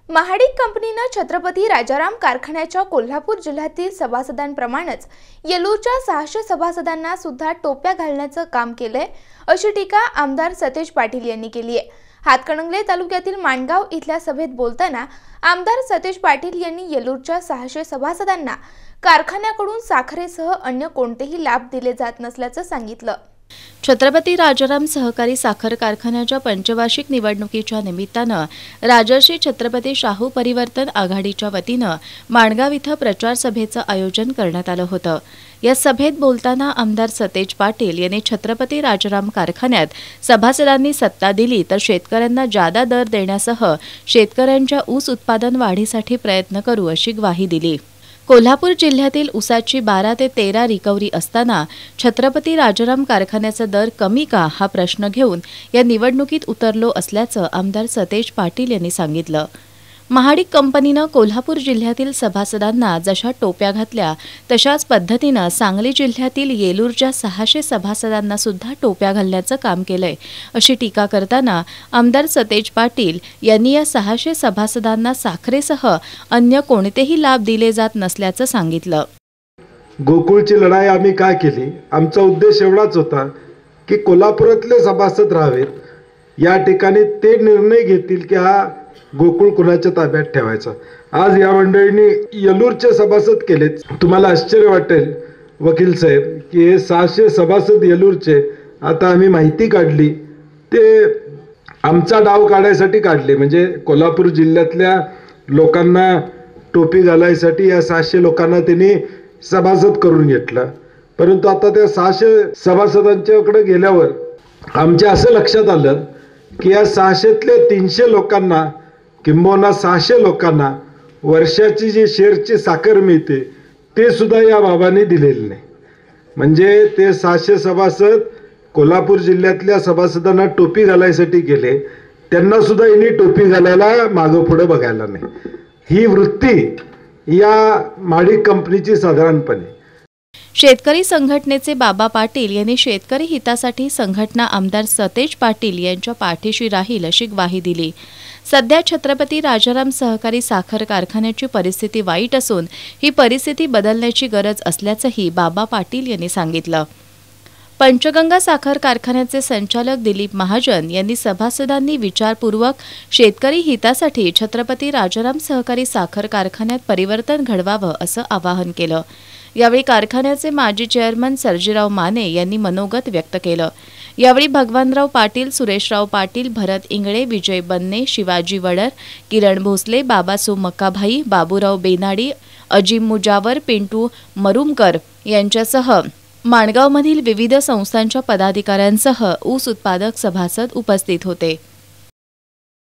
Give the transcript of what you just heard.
महाडिक कंपनीने छत्रपती राजाराम कारखान्याच्या कोल्हापूर जिल्ह्यातील सभासदांप्रमाणेच येलूरच्या 600 सभासदांना सुद्धा टोप्या घालण्याचं काम केलंय, अशी टीका आमदार सतेज पाटील यांनी केली आहे। हातकणंगले तालुक्यातील माणगाव इथल्या सभेत बोलताना आमदार सतेज पाटील यांनी येलूरच्या 600 सभासदांना कारखान्याकडून साखरेसह अन्य कोणतेही लाभ दिले जात नसल्याचं सांगितलं। छत्रपती राजाराम सहकारी साखर कारखान्याच्या पंचवार्षिक निवडणुकीच्या निमित्तानं राजर्षी छत्रपती शाहू परिवर्तन आघाडीच्या वतीनं माणगाव इथं प्रचार सभेचं आयोजन करण्यात आलं होतं। या सभेत बोलताना आमदार सतेज पाटील यांनी छत्रपती राजाराम कारखान्यात सभासदांनी सत्ता दिली तर शेतकऱ्यांना जादा दर देण्यासह शेतकऱ्यांच्या ऊस उत्पादन वाढीसाठी प्रयत्न करू अशी ग्वाही दिली। कोल्हापूर जिल्ह्यातील ऊसाची 12 ते 13 रिकव्हरी असताना छत्रपती राजाराम कारखान्याचा दर कमी का हा प्रश्न घेऊन या निवडणुकीत उतरलो असल्याचं आमदार सतेज पाटील यांनी सांगितलं। महाडिक कंपनीनं कोल्हापूर जिल्ह्यातील सभासदांना जशा टोप्या घातल्या तशाच पद्धतीनं सांगली जिल्ह्यातील येलूरच्या 600 सभासदांना सुद्धा टोप्या घालण्याचं काम केलंय, अशी टीका करताना आमदार सतेज पाटील यांनी या 600 सभासदांना साखरेसह अन्य कोणतेही लाभ दिले जात नसल्याचं सांगितलं। गोकुळची लढाई आम्ही का केली? आमचा उद्देश एवढाच होता की कोल्हापुरातले सभासद राहावेत, या ठिकाणी ते निर्णय घेतील की हा गोकुळ कुणाच्या ताब्यात ठेवायचा। आज या मंडळींनी येलूरचे सभासद केलेत। तुम्हाला आश्चर्य वाटेल वकील साहेब की हे 600 सभासद येलूरचे आता आम्ही माहिती काढली ते आमचा डाव काढायसाठी काढले, म्हणजे कोल्हापूर जिल्ह्यातल्या लोकांना टोपी घालायसाठी या 600 लोकांना त्यांनी सभासद करून घेतलं। परंतु आता त्या 600 सभासदांच्याकडे गेल्यावर आमच्या असं लक्षात आलं की या 600तले 300 लोकांना किंबहुना 600 लोकांना वर्षाची जी शेअरची साखर मिळते ते सुद्धा या बाबांनी दिलेले नाही। म्हणजे ते 600 सभासद कोल्हापूर जिल्ह्यातल्या सभासदांना टोपी घालायसाठी गेले, त्यांना सुद्धा यांनी टोपी घालायला मागं पुढे बघायला नाही। ही वृत्ती या महाडिक कंपनीची साधारणपणे। शेतकरी संघटनेचे बाबा पाटील यांनी शेतकरी हितासाठी संघटना आमदार सतेज पाटील यांच्या पाठीशी राहील अशी ग्वाही दिली। सध्या छत्रपती राजाराम सहकारी साखर कारखान्याची परिस्थिती वाईट असून ही परिस्थिती बदलण्याची गरज असल्याचंही बाबा पाटील यांनी सांगितलं। पंचगंगा साखर कारखान्याचे संचालक दिलीप महाजन यांनी सभासदांनी विचारपूर्वक शेतकरी हितासाठी छत्रपती राजाराम सहकारी साखर कारखान्यात परिवर्तन घडवावं असं आवाहन केलं। यावेळी कारखान्याचे माजी चेअरमन सर्जीराव माने यांनी मनोगत व्यक्त केलं। यावेळी भगवानराव पाटील, सुरेशराव पाटील, भरत इंगळे, विजय बन्ने, शिवाजी वडर, किरण भोसले, बाबासो मक्काभाई, बाबूराव बेनाडी, अजिम मुजावर, पिंटू मरुमकर यांच्यासह माणगावमधील विविध संस्थांच्या पदाधिकाऱ्यांसह ऊस उत्पादक सभासद उपस्थित होते।